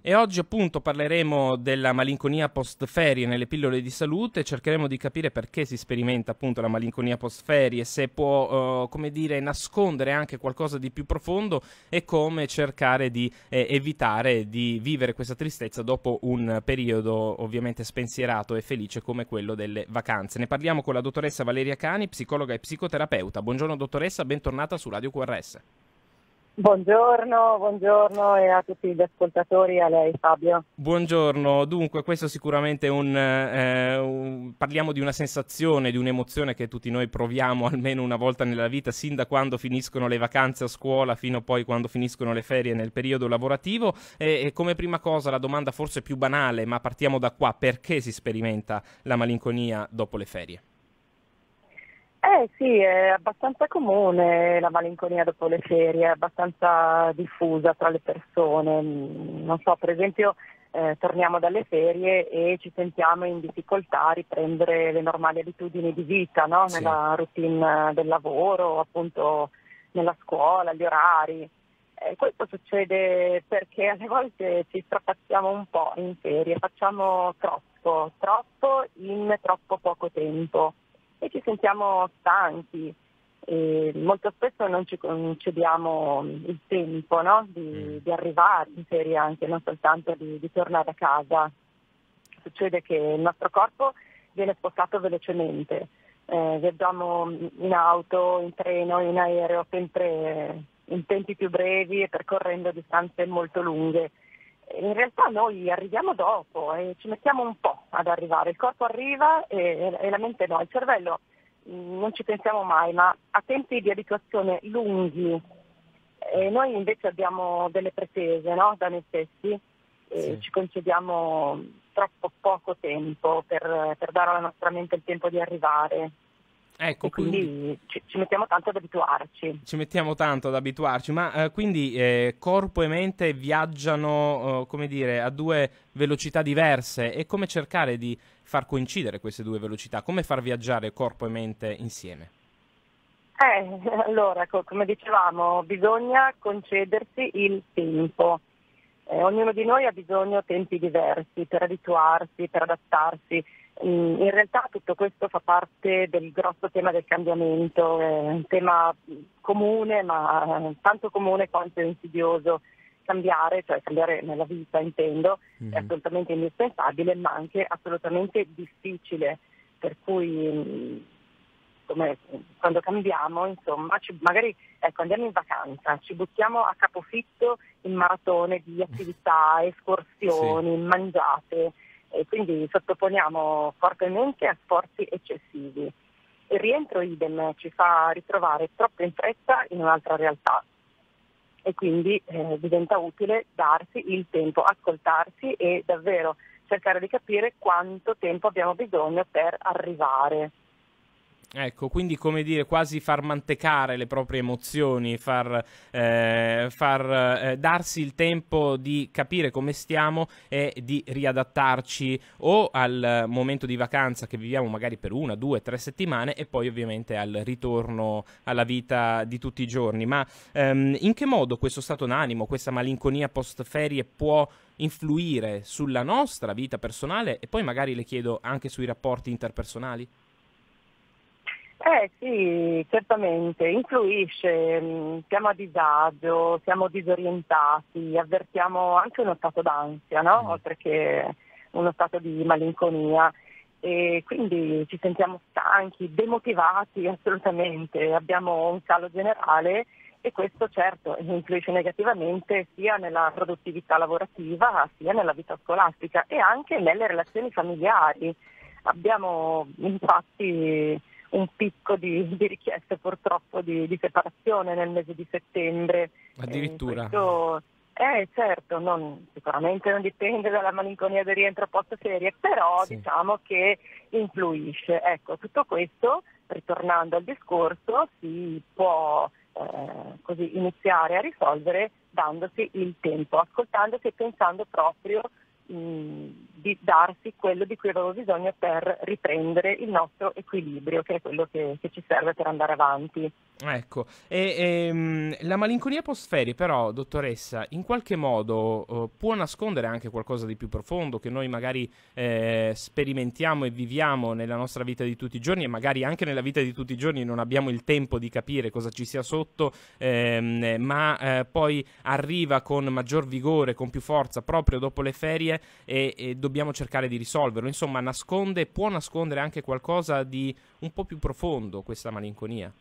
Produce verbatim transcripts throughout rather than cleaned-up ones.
e oggi appunto parleremo della malinconia post ferie nelle pillole di salute, cercheremo di capire perché si sperimenta appunto la malinconia post ferie, se può, uh, come dire, nascondere anche qualcosa di più profondo e come cercare di eh, evitare di vivere questa tristezza dopo un periodo ovviamente spensierato e felice come quello delle vacanze. Ne parliamo con la dottoressa Valeria Cani, psicologa e psicoterapeuta. Buongiorno dottoressa, bentornata su Radio Q R S. Buongiorno, buongiorno e a tutti gli ascoltatori e a lei Fabio. Buongiorno, dunque questo sicuramente è un, eh, un, parliamo di una sensazione, di un'emozione che tutti noi proviamo almeno una volta nella vita, sin da quando finiscono le vacanze a scuola fino a poi quando finiscono le ferie nel periodo lavorativo e, e come prima cosa la domanda forse più banale, ma partiamo da qua, perché si sperimenta la malinconia dopo le ferie? Eh sì, è abbastanza comune la malinconia dopo le ferie, è abbastanza diffusa tra le persone. Non so, per esempio eh, torniamo dalle ferie e ci sentiamo in difficoltà a riprendere le normali abitudini di vita, no? Sì. Nella routine del lavoro, appunto nella scuola, gli orari. Eh, questo succede perché alle volte ci strapazziamo un po' in ferie, facciamo troppo, troppo in troppo poco tempo. E ci sentiamo stanchi e molto spesso non ci concediamo il tempo, no? di, di arrivare in ferie anche, non soltanto di, di tornare a casa. Succede che il nostro corpo viene spostato velocemente, eh, viaggiamo in auto, in treno, in aereo, sempre in tempi più brevi e percorrendo distanze molto lunghe. In realtà noi arriviamo dopo e ci mettiamo un po' ad arrivare, il corpo arriva e, e la mente no, il cervello mh, non ci pensiamo mai, ma ha tempi di abituazione lunghi e noi invece abbiamo delle pretese, no, da noi stessi e Sì. ci concediamo troppo poco tempo per, per dare alla nostra mente il tempo di arrivare. Ecco, E quindi, quindi ci, ci mettiamo tanto ad abituarci. ci mettiamo tanto ad abituarci, ma eh, quindi eh, corpo e mente viaggiano, eh, come dire, a due velocità diverse e come cercare di far coincidere queste due velocità? Come far viaggiare corpo e mente insieme? Eh, allora, co- come dicevamo, bisogna concedersi il tempo. Eh, ognuno di noi ha bisogno di tempi diversi per abituarsi, per adattarsi. Mm, In realtà tutto questo fa parte del grosso tema del cambiamento, è un tema comune, ma eh, tanto comune quanto insidioso. Cambiare, cioè cambiare nella vita intendo, è Mhm. assolutamente indispensabile, ma anche assolutamente difficile. Per cui mm, come quando cambiamo, insomma, ci, magari ecco, andiamo in vacanza, ci buttiamo a capofitto in maratone di attività, escursioni, mangiate, e quindi sottoponiamo corpo e mente a sforzi eccessivi. Il rientro idem ci fa ritrovare troppo in fretta in un'altra realtà e quindi eh, diventa utile darsi il tempo, ascoltarsi e davvero cercare di capire quanto tempo abbiamo bisogno per arrivare. Ecco, quindi come dire, quasi far mantecare le proprie emozioni, far, eh, far eh, darsi il tempo di capire come stiamo e di riadattarci o al momento di vacanza che viviamo magari per una, due, tre settimane e poi ovviamente al ritorno alla vita di tutti i giorni. Ma ehm, in che modo questo stato d'animo, questa malinconia post ferie può influire sulla nostra vita personale e poi magari le chiedo anche sui rapporti interpersonali? Eh sì, certamente, influisce, mh, siamo a disagio, siamo disorientati, avvertiamo anche uno stato d'ansia, no? Mm. Oltre che uno stato di malinconia e quindi ci sentiamo stanchi, demotivati assolutamente, abbiamo un calo generale e questo certo influisce negativamente sia nella produttività lavorativa sia nella vita scolastica e anche nelle relazioni familiari. Abbiamo infatti un picco di, di richieste purtroppo di, di separazione nel mese di settembre. Addirittura. Eh, questo, eh certo, non, sicuramente non dipende dalla malinconia del rientro post ferie, però Sì. diciamo che influisce. Ecco, tutto questo, ritornando al discorso, si può eh, così iniziare a risolvere dandosi il tempo, ascoltandosi e pensando proprio mh, di darsi quello di cui avevo bisogno per riprendere il nostro equilibrio, che è quello che, che ci serve per andare avanti. Ecco, e, ehm, la malinconia post-ferie però, dottoressa, in qualche modo eh, può nascondere anche qualcosa di più profondo che noi magari eh, sperimentiamo e viviamo nella nostra vita di tutti i giorni, e magari anche nella vita di tutti i giorni non abbiamo il tempo di capire cosa ci sia sotto, ehm, ma eh, poi arriva con maggior vigore, con più forza proprio dopo le ferie, e, e dobbiamo cercare di risolverlo. Insomma, nasconde, può nascondere anche qualcosa di un po' più profondo questa malinconia.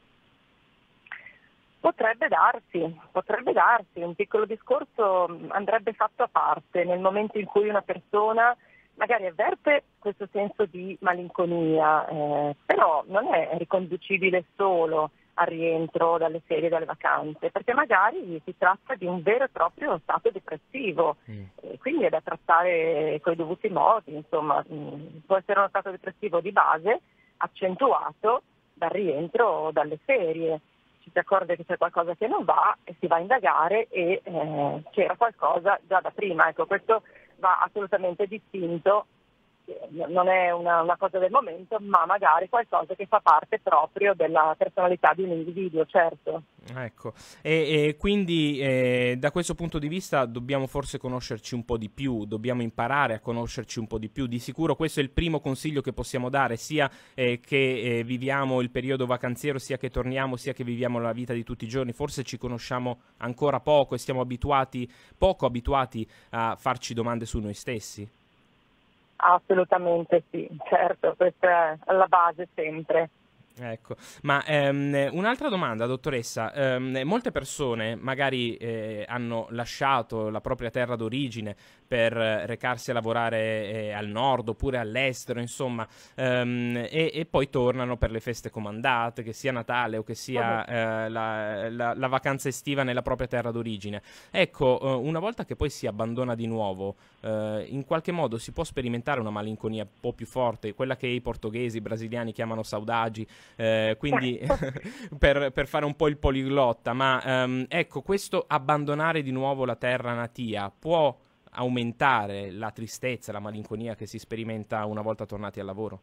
Potrebbe darsi, potrebbe darsi, un piccolo discorso andrebbe fatto a parte nel momento in cui una persona magari avverte questo senso di malinconia, eh, però non è riconducibile solo al rientro dalle ferie, dalle vacanze, perché magari si tratta di un vero e proprio stato depressivo, mm. e quindi è da trattare coi dovuti modi, insomma, mh, può essere uno stato depressivo di base accentuato dal rientro dalle ferie. Si accorge che c'è qualcosa che non va e si va a indagare, e eh, c'era qualcosa già da prima. Ecco, questo va assolutamente distinto, non è una, una cosa del momento, ma magari qualcosa che fa parte proprio della personalità di un individuo, certo. Ecco, e, e quindi eh, da questo punto di vista dobbiamo forse conoscerci un po' di più, dobbiamo imparare a conoscerci un po' di più. Di sicuro questo è il primo consiglio che possiamo dare, sia eh, che eh, viviamo il periodo vacanziero, sia che torniamo, sia che viviamo la vita di tutti i giorni. Forse ci conosciamo ancora poco e siamo abituati, poco abituati a farci domande su noi stessi. Assolutamente sì, certo, questa è alla base sempre. Ecco, ma ehm, un'altra domanda, dottoressa. Ehm, molte persone magari eh, hanno lasciato la propria terra d'origine per recarsi a lavorare eh, al nord oppure all'estero, insomma, ehm, e, e poi tornano per le feste comandate, che sia Natale o che sia eh, la, la, la vacanza estiva nella propria terra d'origine. Ecco, eh, una volta che poi si abbandona di nuovo, eh, in qualche modo si può sperimentare una malinconia un po' più forte, quella che i portoghesi, i brasiliani chiamano saudade. Eh, quindi per, per fare un po' il poliglotta, ma ehm, ecco, questo abbandonare di nuovo la terra natia può aumentare la tristezza, la malinconia che si sperimenta una volta tornati al lavoro?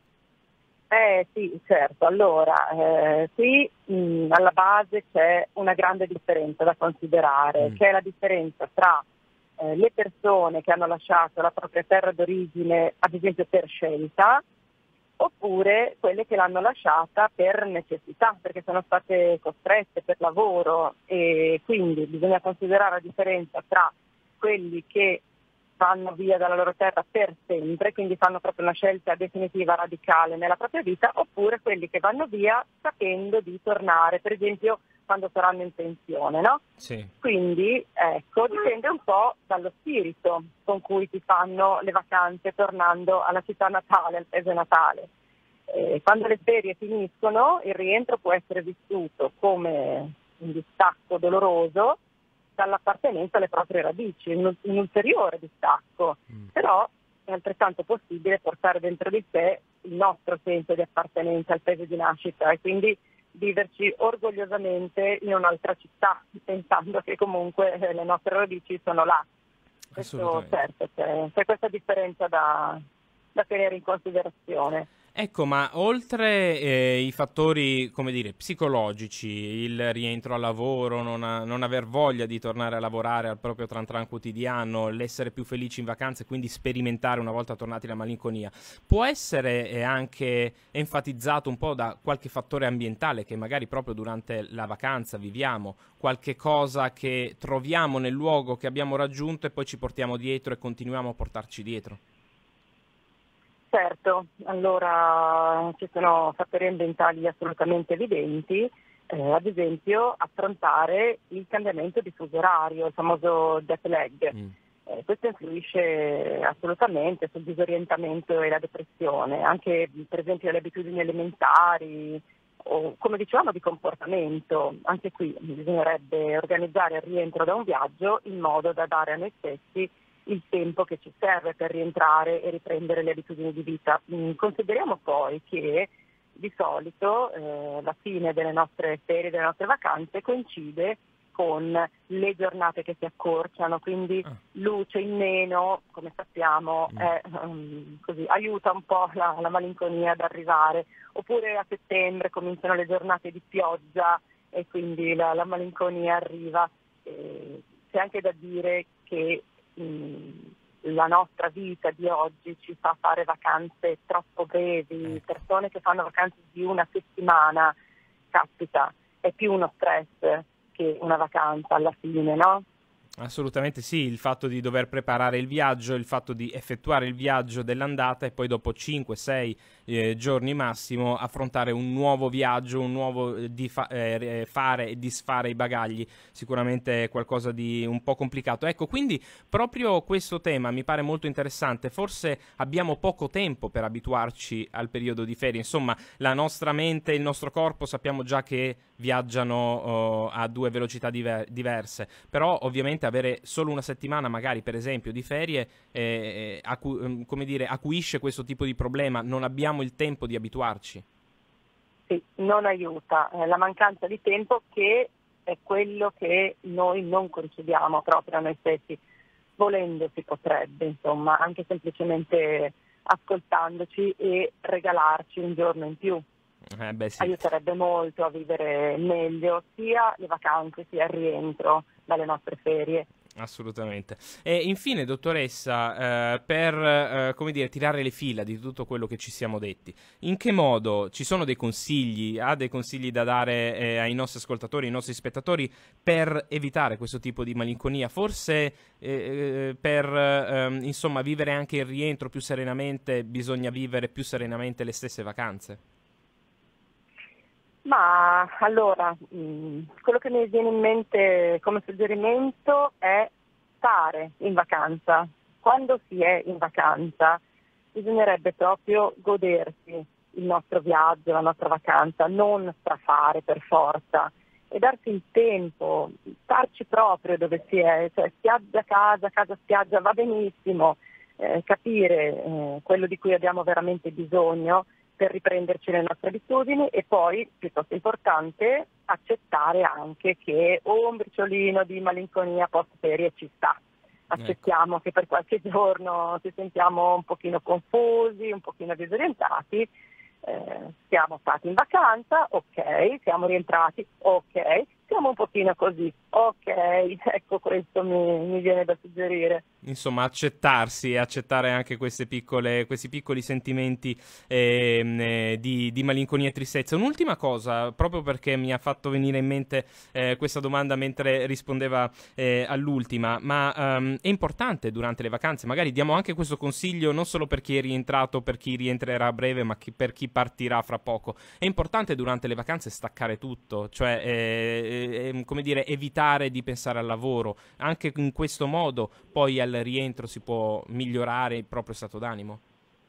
Eh sì, certo. Allora, eh, qui mh, alla base c'è una grande differenza da considerare, mm. che è la differenza tra eh, le persone che hanno lasciato la propria terra d'origine, ad esempio per scelta, oppure quelle che l'hanno lasciata per necessità, perché sono state costrette per lavoro, e quindi bisogna considerare la differenza tra quelli che vanno via dalla loro terra per sempre, quindi fanno proprio una scelta definitiva, radicale nella propria vita, oppure quelli che vanno via sapendo di tornare, per esempio quando saranno in pensione, no? Sì. Quindi, ecco, dipende un po' dallo spirito con cui si fanno le vacanze tornando alla città natale, al paese natale. Eh, quando le ferie finiscono, il rientro può essere vissuto come un distacco doloroso dall'appartenenza alle proprie radici, un, un ulteriore distacco, mm. però è altrettanto possibile portare dentro di sé il nostro senso di appartenenza al paese di nascita e quindi viverci orgogliosamente in un'altra città, pensando che comunque le nostre radici sono là. Questo, certo, c'è, c'è questa differenza da, da tenere in considerazione. Ecco, ma oltre eh, i fattori, come dire, psicologici, il rientro al lavoro, non, a, non aver voglia di tornare a lavorare al proprio tran tran quotidiano, l'essere più felici in vacanza e quindi sperimentare una volta tornati la malinconia, può essere eh, anche enfatizzato un po' da qualche fattore ambientale che magari proprio durante la vacanza viviamo, qualche cosa che troviamo nel luogo che abbiamo raggiunto e poi ci portiamo dietro e continuiamo a portarci dietro? Certo, allora ci sono fattori ambientali assolutamente evidenti, eh, ad esempio affrontare il cambiamento di fuso orario, il famoso jet lag. Mm. Eh, questo influisce assolutamente sul disorientamento e la depressione, anche per esempio le abitudini elementari o come dicevamo di comportamento. Anche qui bisognerebbe organizzare il rientro da un viaggio in modo da dare a noi stessi il tempo che ci serve per rientrare e riprendere le abitudini di vita. Mm, consideriamo poi che di solito eh, la fine delle nostre ferie, delle nostre vacanze coincide con le giornate che si accorciano, quindi Ah. luce in meno, come sappiamo, Mm. è, um, così, aiuta un po' la, la malinconia ad arrivare. Oppure a settembre cominciano le giornate di pioggia e quindi la, la malinconia arriva. Eh, c'è anche da dire che mh, la nostra vita di oggi ci fa fare vacanze troppo brevi, Ecco. persone che fanno vacanze di una settimana, caspita, è più uno stress che una vacanza alla fine, no? Assolutamente sì, il fatto di dover preparare il viaggio, il fatto di effettuare il viaggio dell'andata e poi dopo cinque sei eh, giorni massimo affrontare un nuovo viaggio, un nuovo eh, di fa- eh, fare e disfare i bagagli, sicuramente è qualcosa di un po' complicato. Ecco, quindi proprio questo tema mi pare molto interessante, forse abbiamo poco tempo per abituarci al periodo di ferie, insomma la nostra mente e il nostro corpo sappiamo già che viaggiano oh, a due velocità diver- diverse, però ovviamente avere solo una settimana magari per esempio di ferie eh, acu- come dire, acuisce questo tipo di problema, non abbiamo il tempo di abituarci. Sì, non aiuta, eh, la mancanza di tempo che è quello che noi non concediamo proprio a noi stessi. Volendo si potrebbe, insomma, anche semplicemente ascoltandoci e regalarci un giorno in più. Eh beh, sì. Aiuterebbe molto a vivere meglio sia le vacanze sia il rientro dalle nostre ferie. Assolutamente. E infine, dottoressa, eh, per eh, come dire, tirare le fila di tutto quello che ci siamo detti, in che modo ci sono dei consigli, ha dei consigli da dare eh, ai nostri ascoltatori, ai nostri spettatori per evitare questo tipo di malinconia? Forse eh, per eh, insomma vivere anche il rientro più serenamente bisogna vivere più serenamente le stesse vacanze? Ma allora, mh, quello che mi viene in mente come suggerimento è stare in vacanza. Quando si è in vacanza bisognerebbe proprio godersi il nostro viaggio, la nostra vacanza, non strafare per forza e darsi il tempo, starci proprio dove si è, cioè spiaggia, casa, casa, spiaggia, va benissimo, eh, capire eh, quello di cui abbiamo veramente bisogno per riprenderci le nostre abitudini e poi, piuttosto importante, accettare anche che un briciolino di malinconia post ferie ci sta. Accettiamo ecco. Che per qualche giorno ci sentiamo un pochino confusi, un pochino disorientati, eh, siamo stati in vacanza, ok, siamo rientrati, ok, siamo un pochino così, ok, ecco questo mi, mi viene da suggerire. Insomma, accettarsi e accettare anche queste piccole, questi piccoli sentimenti eh, di, di malinconia e tristezza. Un'ultima cosa, proprio perché mi ha fatto venire in mente eh, questa domanda mentre rispondeva eh, all'ultima, ma um, è importante durante le vacanze, magari diamo anche questo consiglio non solo per chi è rientrato, per chi rientrerà a breve, ma chi, per chi partirà fra poco. È importante durante le vacanze staccare tutto, cioè eh, eh, come dire, evitare di pensare al lavoro. Anche in questo modo poi al rientro si può migliorare il proprio stato d'animo?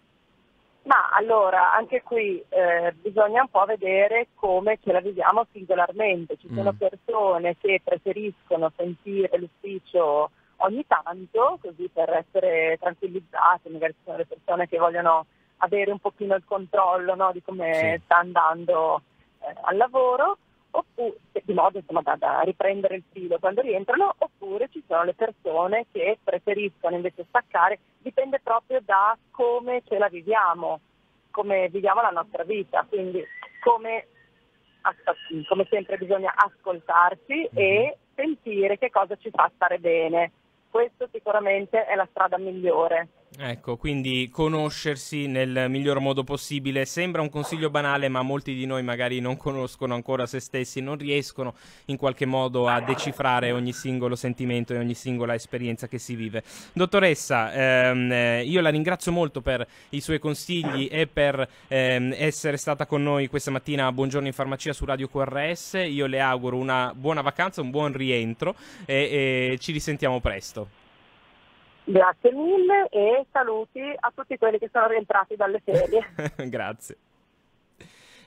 Ma allora, anche qui eh, bisogna un po' vedere come ce la viviamo singolarmente. Ci sono Mm. persone che preferiscono sentire l'ufficio ogni tanto, così per essere tranquillizzate, magari ci sono le persone che vogliono avere un pochino il controllo, no, di come Sì. sta andando eh, al lavoro, oppure, di modo insomma, da, da riprendere il filo quando rientrano, oppure ci sono le persone che preferiscono invece staccare, dipende proprio da come ce la viviamo, come viviamo la nostra vita, quindi come, come sempre bisogna ascoltarci mm-hmm. e sentire che cosa ci fa stare bene. Questo sicuramente è la strada migliore. Ecco, quindi conoscersi nel miglior modo possibile sembra un consiglio banale, ma molti di noi magari non conoscono ancora se stessi, non riescono in qualche modo a decifrare ogni singolo sentimento e ogni singola esperienza che si vive. Dottoressa, ehm, io la ringrazio molto per i suoi consigli e per ehm, essere stata con noi questa mattina a Buongiorno in Farmacia su Radio Q R S. Io le auguro una buona vacanza, un buon rientro e, e ci risentiamo presto. Grazie mille e saluti a tutti quelli che sono rientrati dalle ferie. Grazie.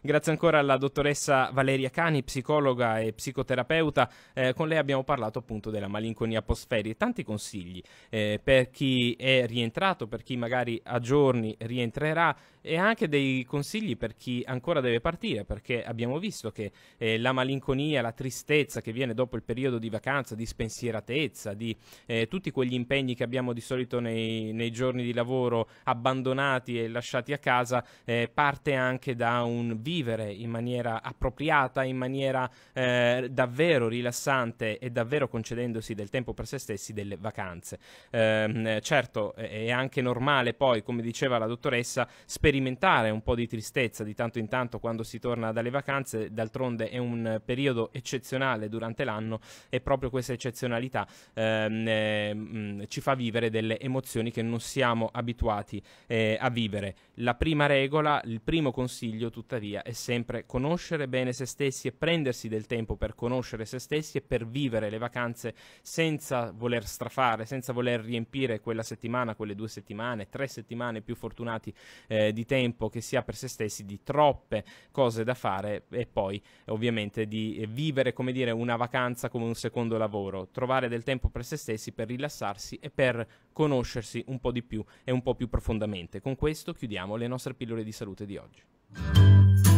Grazie ancora alla dottoressa Valeria Cani, psicologa e psicoterapeuta. Eh, con lei abbiamo parlato appunto della malinconia postferie, tanti consigli eh, per chi è rientrato, per chi magari a giorni rientrerà, e anche dei consigli per chi ancora deve partire, perché abbiamo visto che eh, la malinconia, la tristezza che viene dopo il periodo di vacanza, di spensieratezza, di eh, tutti quegli impegni che abbiamo di solito nei, nei giorni di lavoro abbandonati e lasciati a casa, eh, parte anche da un vivere in maniera appropriata, in maniera eh, davvero rilassante e davvero concedendosi del tempo per se stessi, delle vacanze. Eh, certo, è anche normale poi, come diceva la dottoressa, sperimentare un po' di tristezza di tanto in tanto quando si torna dalle vacanze. D'altronde è un periodo eccezionale durante l'anno, e proprio questa eccezionalità ehm, eh, ci fa vivere delle emozioni che non siamo abituati eh, a vivere. La prima regola, il primo consiglio tuttavia è sempre conoscere bene se stessi e prendersi del tempo per conoscere se stessi e per vivere le vacanze senza voler strafare, senza voler riempire quella settimana, quelle due settimane, tre settimane più fortunati eh, di tempo che si ha per se stessi, di troppe cose da fare, e poi ovviamente di vivere, come dire, una vacanza come un secondo lavoro, trovare del tempo per se stessi, per rilassarsi e per conoscersi un po' di più e un po' più profondamente. Con questo chiudiamo le nostre pillole di salute di oggi.